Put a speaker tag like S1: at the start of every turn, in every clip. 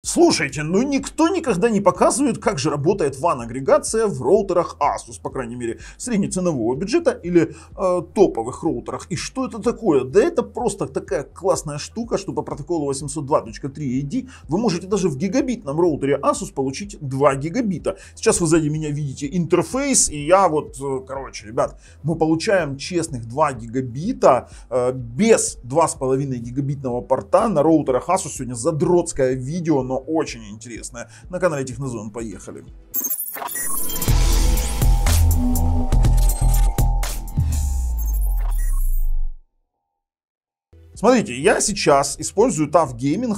S1: Слушайте, ну никто никогда не показывает, как же работает WAN-агрегация в роутерах Asus, по крайней мере, среднеценового бюджета или топовых роутерах. И что это такое? Да это просто такая классная штука, что по протоколу 802.3ad вы можете даже в гигабитном роутере Asus получить 2 гигабита. Сейчас вы сзади меня видите интерфейс, и я вот, короче, ребят, мы получаем честных 2 гигабита без 2,5 гигабитного порта на роутерах Asus. Сегодня задротское видео, но очень интересное. На канале Технозон, поехали. Смотрите, я сейчас использую TUF Gaming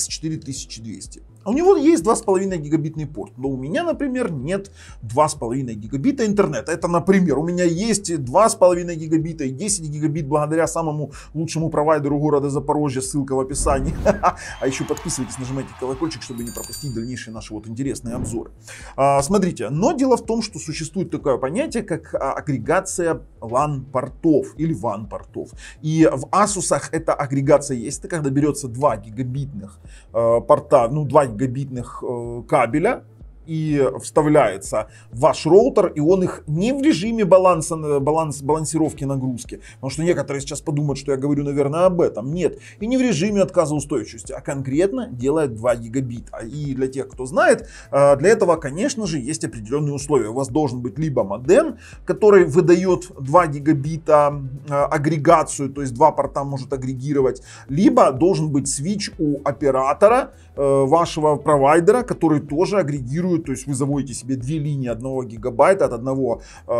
S1: AX4200. У него есть 2,5 гигабитный порт, но у меня, например, нет 2,5 гигабита интернета. Это, например, у меня есть 2,5 гигабита и 10 гигабит благодаря самому лучшему провайдеру города Запорожья, ссылка в описании. А еще подписывайтесь, нажимайте колокольчик, чтобы не пропустить дальнейшие наши вот интересные обзоры. Смотрите, но дело в том, что существует такое понятие, как агрегация LAN-портов или WAN-портов. И в Asus эта агрегация есть, это когда берется 2 гигабитных порта, ну 2 гигабитных кабеля и вставляется в ваш роутер, и он их не в режиме балансировки нагрузки, потому что некоторые сейчас подумают, что я говорю, наверное, об этом. Нет, и не в режиме отказоустойчивости, а конкретно делает 2 гигабита. И для тех, кто знает, для этого, конечно же, есть определенные условия. У вас должен быть либо модем, который выдает 2 гигабита агрегацию, то есть 2 порта может агрегировать, либо должен быть свич у оператора, вашего провайдера, который тоже агрегирует. То есть вы заводите себе 2 линии 1 гигабайта от одного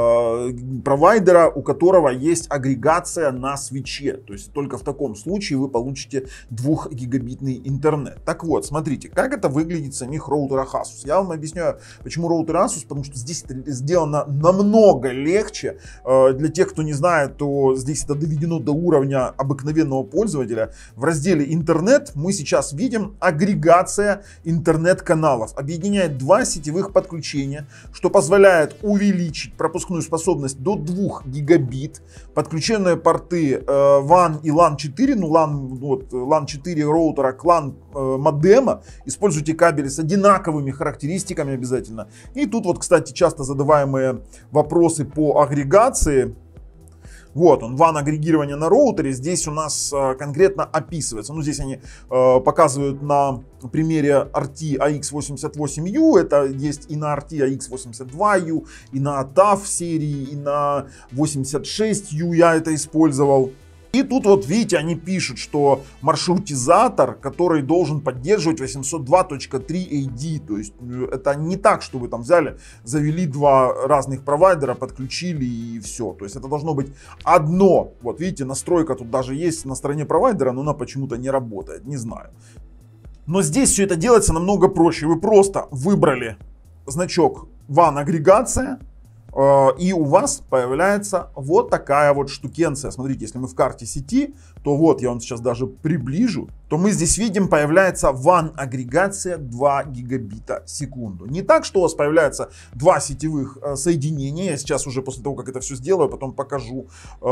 S1: провайдера, у которого есть агрегация на свече. То есть только в таком случае вы получите 2 гигабитный интернет. Так вот, смотрите, как это выглядит в самих роутерах Asus. Я вам объясняю, почему роутер Asus, потому что здесь это сделано намного легче. Для тех, кто не знает, то здесь это доведено до уровня обыкновенного пользователя. В разделе интернет мы сейчас видим агрегация интернет-каналов. Объединяет 2 сетевых подключения, что позволяет увеличить пропускную способность до 2 гигабит. Подключенные порты WAN и LAN 4, ну LAN 4 роутера к LAN модема. Используйте кабели с одинаковыми характеристиками обязательно. И тут вот, кстати, часто задаваемые вопросы по агрегации. Вот он, WAN агрегирование на роутере, здесь у нас конкретно описывается. Ну, здесь они показывают на примере RT AX88U, это есть и на RT AX82U, и на TUF серии, и на 86U я это использовал. И тут вот видите, они пишут, что маршрутизатор, который должен поддерживать 802.3ad, то есть это не так, что вы там взяли, завели 2 разных провайдера, подключили и все. То есть это должно быть одно. Вот видите, настройка тут даже есть на стороне провайдера, но она почему-то не работает, не знаю. Но здесь все это делается намного проще. Вы просто выбрали значок WAN агрегация. И у вас появляется вот такая вот штукенция. Смотрите, если мы в карте сети, то вот я вам сейчас даже приближу, то мы здесь видим, появляется WAN агрегация 2 гигабита в секунду. Не так, что у вас появляется 2 сетевых соединения. Я сейчас уже после того, как это все сделаю, потом покажу,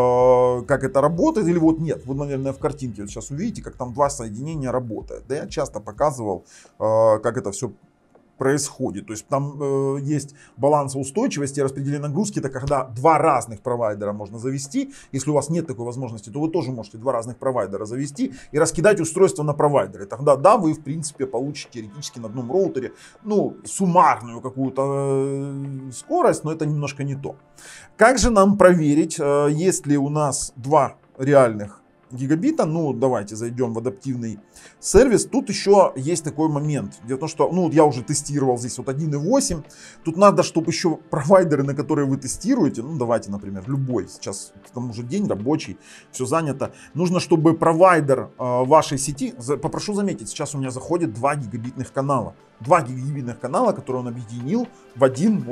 S1: как это работает. Или вот нет, вы, наверное, в картинке вот сейчас увидите, как там 2 соединения работают. Да, я часто показывал, как это все происходит. То есть там есть балансоустойчивость и распределение нагрузки. Это когда 2 разных провайдера можно завести. Если у вас нет такой возможности, то вы тоже можете 2 разных провайдера завести и раскидать устройство на провайдеры. Тогда да, вы в принципе получите теоретически на одном роутере, ну, суммарную какую-то скорость, но это немножко не то. Как же нам проверить, есть ли у нас 2 реальных гигабита? Ну, давайте зайдем в адаптивный сервис. Тут еще есть такой момент. Дело в том, что, ну, я уже тестировал здесь вот 1.8. Тут надо, чтобы еще провайдеры, на которые вы тестируете, ну, давайте, например, любой, сейчас там уже день рабочий, все занято. Нужно, чтобы провайдер вашей сети, попрошу заметить, сейчас у меня заходит 2 гигабитных канала. 2 гигабитных канала, которые он объединил в один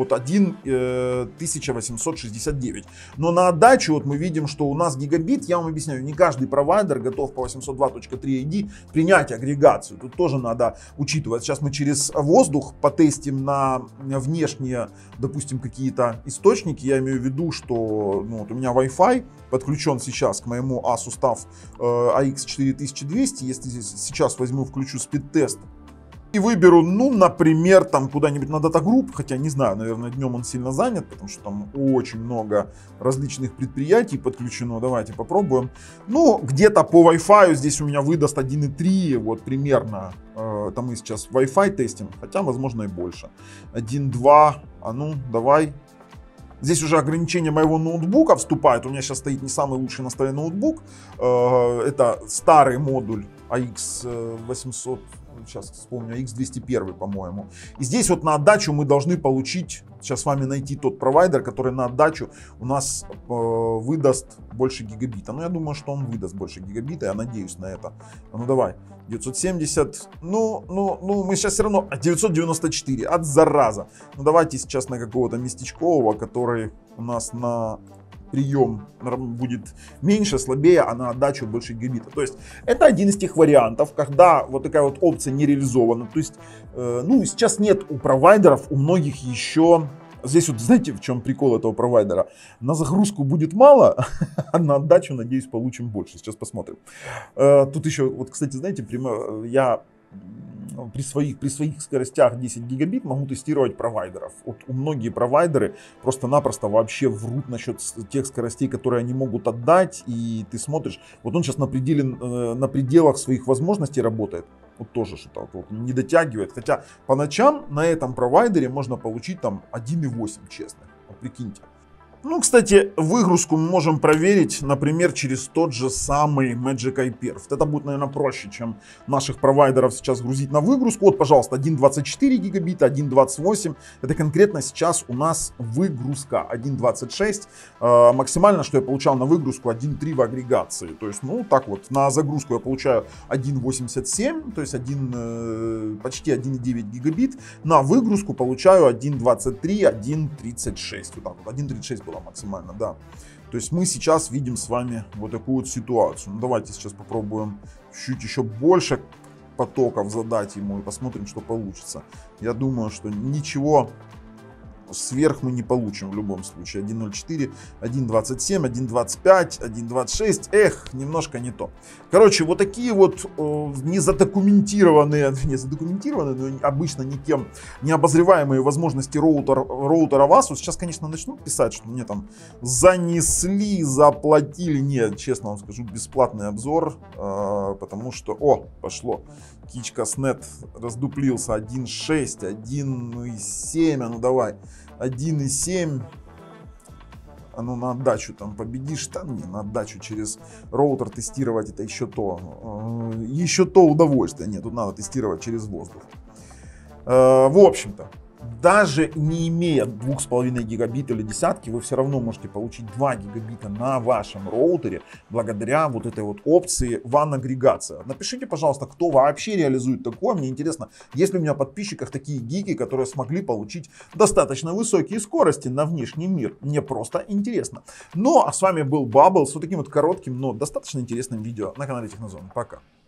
S1: 1869. Но на отдачу вот мы видим, что у нас гигабит, я вам объясняю, не каждый провайдер готов по 802.3ad принять агрегацию. Тут тоже надо учитывать. Сейчас мы через воздух потестим на внешние, допустим, какие-то источники. Я имею в виду, что ну, вот у меня Wi-Fi подключен сейчас к моему Asus TUF AX4200. Если сейчас возьму, включу спид-тест, И выберу, ну, например, там куда-нибудь на Data Group, хотя не знаю, наверное, днем он сильно занят, потому что там очень много различных предприятий подключено. Давайте попробуем. Ну, где-то по Wi-Fi здесь у меня выдаст 1.3, вот примерно. Это мы сейчас Wi-Fi тестим, хотя, возможно, и больше. 1.2, а ну, давай. Здесь уже ограничение моего ноутбука вступает. У меня сейчас стоит не самый лучший на столе ноутбук. Это старый модуль AX800. Сейчас вспомню, X201, по-моему. И здесь вот на отдачу мы должны получить, сейчас с вами найти тот провайдер, который на отдачу у нас выдаст больше гигабита. Ну, я думаю, что он выдаст больше гигабита, я надеюсь на это. Ну, давай, 970, ну, мы сейчас все равно, 994, от зараза. Ну, давайте сейчас на какого-то местечкового, который у нас на прием будет меньше, слабее, а на отдачу больше гигабита. То есть это один из тех вариантов, когда вот такая вот опция не реализована. То есть, ну, сейчас нет у провайдеров, у многих еще. Здесь вот знаете, в чем прикол этого провайдера? На загрузку будет мало, а на отдачу, надеюсь, получим больше. Сейчас посмотрим. Тут еще, вот, кстати, знаете, я при своих скоростях 10 гигабит могу тестировать провайдеров. Вот у многие провайдеры просто-напросто вообще врут насчет тех скоростей, которые они могут отдать. И ты смотришь, вот он сейчас на пределах своих возможностей работает. Вот тоже что-то вот не дотягивает. Хотя по ночам на этом провайдере можно получить там 1.8, честно. Вот прикиньте. Ну, кстати, выгрузку мы можем проверить, например, через тот же самый Magic iPerf. Это будет, наверное, проще, чем наших провайдеров сейчас грузить на выгрузку. Вот, пожалуйста, 1.24 гигабита, 1.28. Это конкретно сейчас у нас выгрузка 1.26. Максимально, что я получал на выгрузку, 1.3 в агрегации. То есть, ну, так вот, на загрузку я получаю 1.87, то есть почти 1.9 гигабит. На выгрузку получаю 1.23, 1.36. Вот так вот, 1.36 было максимально, да. То есть мы сейчас видим с вами вот такую вот ситуацию. Ну, давайте сейчас попробуем чуть еще больше потоков задать ему и посмотрим, что получится. Я думаю, что ничего сверх мы не получим в любом случае. 1.04, 1.27, 1.25, 1.26. Эх, немножко не то. Короче, вот такие вот не задокументированные, но обычно никем не обозреваемые возможности роутера Asus. Сейчас, конечно, начнут писать, что мне там занесли, заплатили. Нет, честно вам скажу, бесплатный обзор, потому что, пошло. Кичка снет раздуплился 1.6, 1.7, а ну давай, 1.7, а ну на отдачу там победишь, там не, на отдачу через роутер тестировать это еще то удовольствие, нет, тут надо тестировать через воздух. В общем-то, даже не имея 2,5 гигабита или десятки, вы все равно можете получить 2 гигабита на вашем роутере благодаря вот этой вот опции WAN агрегация. Напишите, пожалуйста, кто вообще реализует такое. Мне интересно, есть ли у меня в подписчиках такие гики, которые смогли получить достаточно высокие скорости на внешний мир. Мне просто интересно. Ну, а с вами был Bubble с вот таким вот коротким, но достаточно интересным видео на канале Технозон. Пока.